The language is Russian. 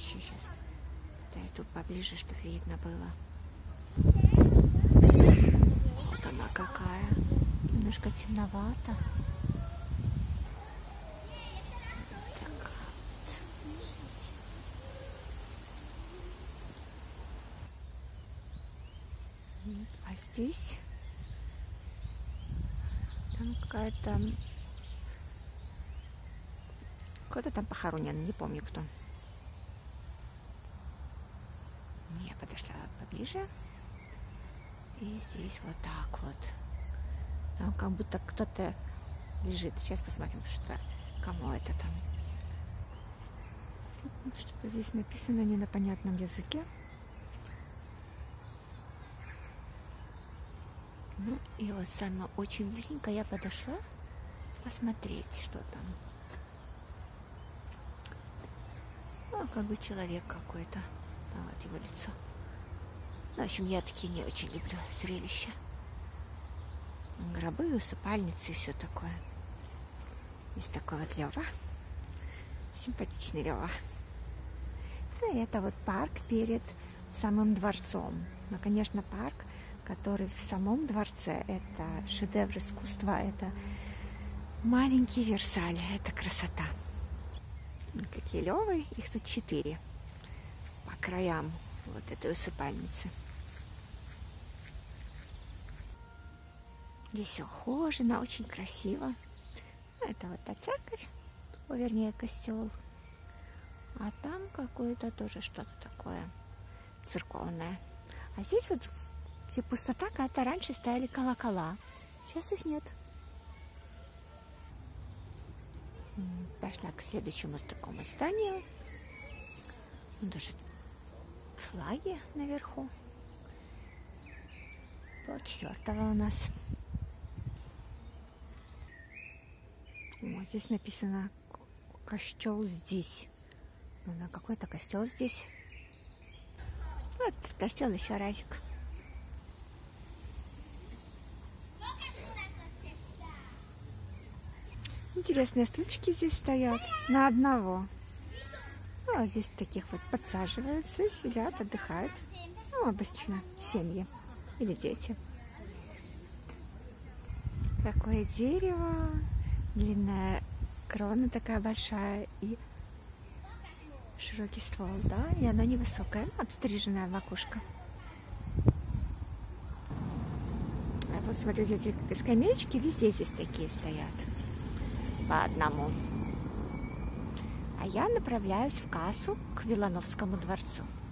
вообще сейчас. Да, и тут поближе, чтобы видно было. Вот она какая. Немножко темновато. Так вот. А здесь там какая-то... Кто-то там похоронен, не помню кто. Я подошла поближе. И здесь вот так вот. Там как будто кто-то лежит. Сейчас посмотрим, что, кому это там. Что-то здесь написано не на понятном языке. Ну и вот сама очень близко я подошла посмотреть, что там. Ну, как бы человек какой-то. Да, вот его лицо. Ну, в общем, я такие не очень люблю зрелища. Гробы, усыпальницы и все такое. Есть такой вот Лева. Симпатичный Лева. Ну, и это вот парк перед самым дворцом. Но, конечно, парк, который в самом дворце, это шедевр искусства, это маленький Версаль, это красота. Какие Левы, их тут 4 по краям вот этой усыпальницы. Здесь все ухожено, очень красиво. Это вот та церковь, вернее костел. А там какое-то тоже что-то такое церковное. А здесь вот где пустота, когда-то раньше стояли колокола. Сейчас их нет. Пошла к следующему такому зданию. Даже флаги наверху. Пол-4 у нас. Вот здесь написано «Костел здесь». Ну, на какой-то костел здесь. Вот костел еще разик. Интересные стульчики здесь стоят на одного. Ну, а здесь таких вот подсаживаются, сидят, отдыхают. Ну, обычно семьи или дети. Такое дерево, длинная крона такая большая и широкий ствол, да, и она невысокая, обстриженная макушка. А вот смотрите, эти скамеечки везде здесь такие стоят. По одному. А я направляюсь в кассу к Вилановскому дворцу.